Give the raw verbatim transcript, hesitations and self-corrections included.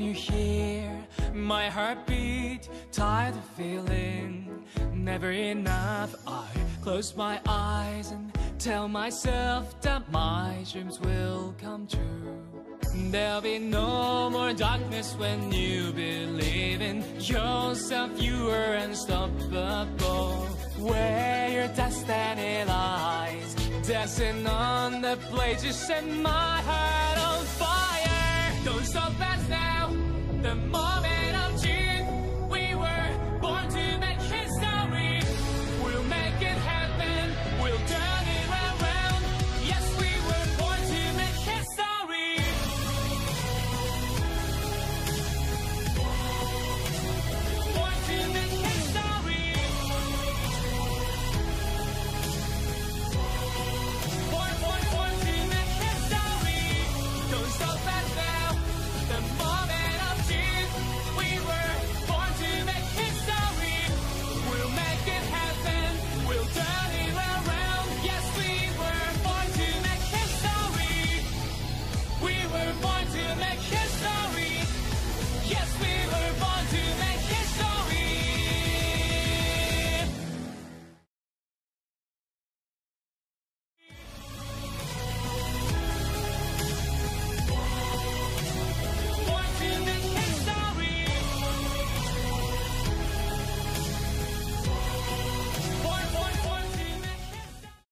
you hear my heartbeat? Tired of feeling never enough. I close my eyes and tell myself that my dreams will come true. There'll be no more darkness when you believe in yourself. You are unstoppable. Where your destiny lies, dancing on the blade, you set my heart on fire.